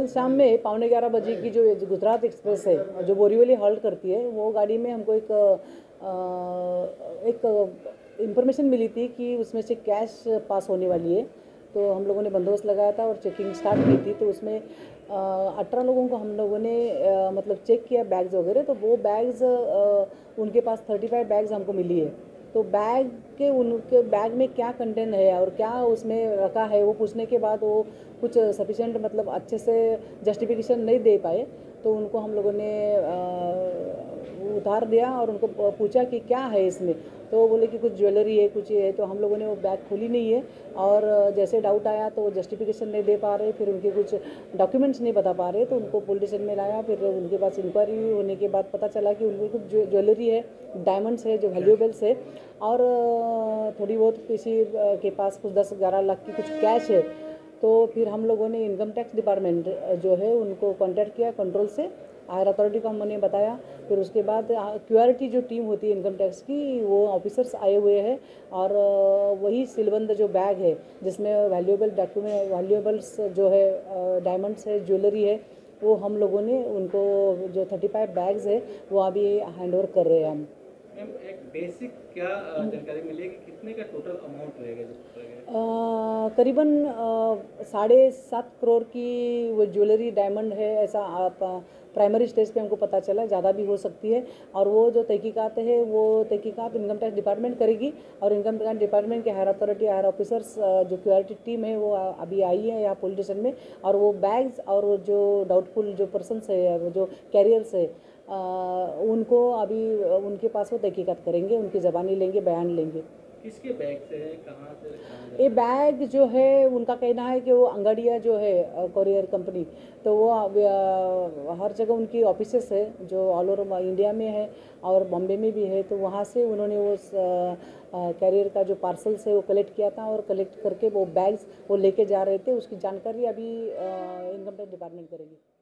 कल शाम में 11:15 की जो गुजरात एक्सप्रेस है जो बोरीवली हॉल्ट करती है, वो गाड़ी में हमको एक इंफॉर्मेशन मिली थी कि उसमें से कैश पास होने वाली है। तो हम लोगों ने बंदोबस्त लगाया था और चेकिंग स्टार्ट की थी। तो उसमें 18 लोगों को हम लोगों ने मतलब चेक किया बैग्स वगैरह। तो वो बैग्स उनके पास 35 बैग्स हमको मिली है। तो उनके बैग में क्या कंटेंट है और क्या उसमें रखा है, वो पूछने के बाद वो कुछ सफिशेंट मतलब अच्छे से जस्टिफिकेशन नहीं दे पाए। तो उनको हम लोगों ने उतार दिया और उनको पूछा कि क्या है इसमें। तो वो बोले कि कुछ ज्वेलरी है, कुछ ये है। तो हम लोगों ने वो बैग खोली नहीं है और जैसे डाउट आया तो वो जस्टिफिकेशन नहीं दे पा रहे, फिर उनके कुछ डॉक्यूमेंट्स नहीं बता पा रहे। तो उनको पुलिस स्टेशन में लाया। फिर उनके पास इंक्वायरी होने के बाद पता चला कि उनके कुछ ज्वेलरी है, डायमंड्स है जो वैल्यूएबल्स है, और थोड़ी बहुत किसी के पास कुछ 10-11 लाख की कुछ कैश है। तो फिर हम लोगों ने इनकम टैक्स डिपार्टमेंट जो है उनको कांटेक्ट किया, कंट्रोल से हायर अथॉरिटी को हमने बताया। फिर उसके बाद क्यूआरटी जो टीम होती है इनकम टैक्स की, वो ऑफिसर्स आए हुए हैं और वही सीलबंद जो बैग है जिसमें वैल्यूएबल डॉक्यूमेंट वैल्यूएबल्स जो है, डायमंड्स है, ज्वेलरी है, वो हम लोगों ने उनको जो 35 बैग्स है वो अभी हैंड ओवर कर रहे हैं हम। मैम, एक बेसिक क्या जानकारी मिली कि कितने का टोटल अमाउंट रहेगा जो पकड़ा गया? करीबन 7.5 करोड़ की वो ज्वेलरी डायमंड है, ऐसा आप प्राइमरी स्टेज पे हमको पता चला। ज़्यादा भी हो सकती है। और वो जो तहकीकात है वो तहकीकात इनकम टैक्स डिपार्टमेंट करेगी और इनकम टैक्स डिपार्टमेंट के हायर अथॉरिटी, हायर ऑफिसर्स जो क्यूआरटी टीम है वो अभी आई है यहाँ पुलिस स्टेशन में। और वो बैग्स और वो जो डाउटफुल जो पर्सनस है, वो जो कैरियर्स है, उनको अभी उनके पास वो तहकीकात करेंगे, उनकी ज़बानी लेंगे, बयान लेंगे। किसके बैग से है, कहाँ से ये बैग जो है उनका कहना है कि वो अंगड़िया जो है कोरियर कंपनी, तो वो हर जगह उनकी ऑफिसेस है जो ऑल ओवर इंडिया में है और बॉम्बे में भी है। तो वहाँ से उन्होंने वो कैरियर का जो पार्सल्स है वो कलेक्ट किया था और कलेक्ट करके वो बैग्स वो लेके जा रहे थे। उसकी जानकारी अभी इनकम टैक्स डिपार्टमेंट करेगी।